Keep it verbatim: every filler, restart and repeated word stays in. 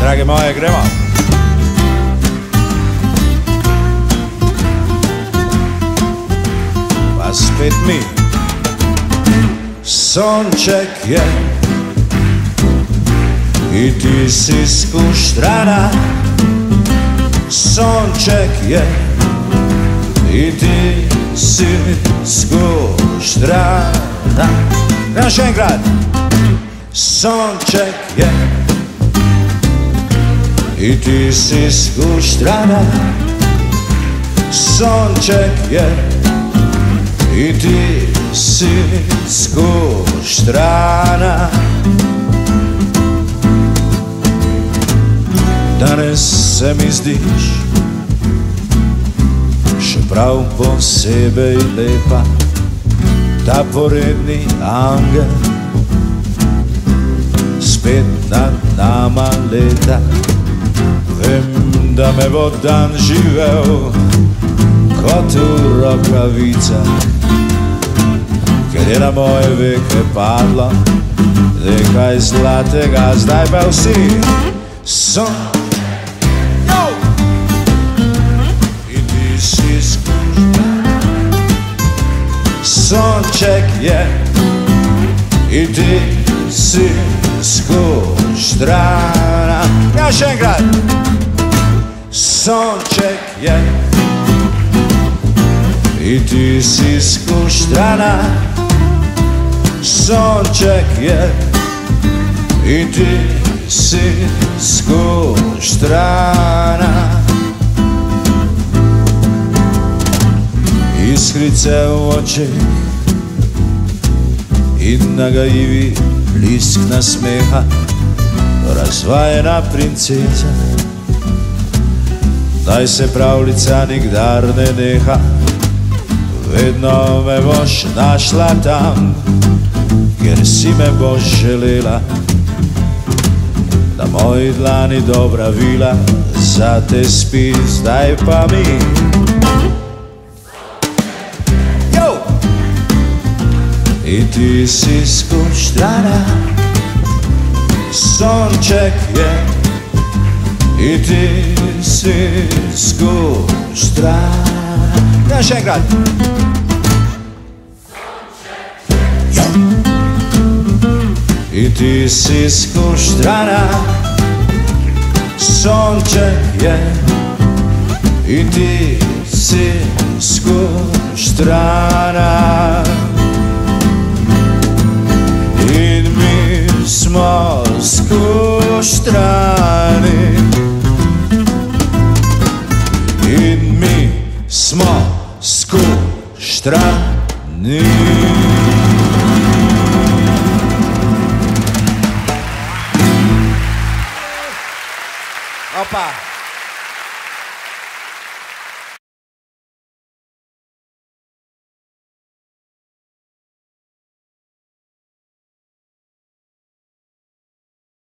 Drage moje, gremo. Pa spet mi. Sonček je i ti si skuštrana. Sonček je i ti si skuštrana. Naš enkrat. Sonček je i ti si skuštrana. Sonček je i ti si skuštrana. Danes se mi zdiš še prav posebej lepa, ta poredni angel. Spet nad nama leta, vem, da me bo dan živel kot v rokavicah, ker je na moje veke padlo nekaj zlatega. Zdaj pa vsi so in ti si skuštrana. Sonček je in ti si skuštrana. Ja, še enkrat. Sonček je i ti si skuštrana. Sonček je i ti si skuštrana. Iskrice v očeh in nagajivi blisk nasmeha, razvajena princeza. Naj se pravljica nikdar ne neha, vedno me boš našla tam, kjer si me boš želela. Na moji dlani dobra vila za te spi. Zdaj pa mi in ti si skuštrana. Sonček je i ti si skuštrana. Ja, še enkrat. I ti si skuštrana. Sonček je i ti si skuštrana. In mi smo skuštrani. In mi smo skuštrani. Opa!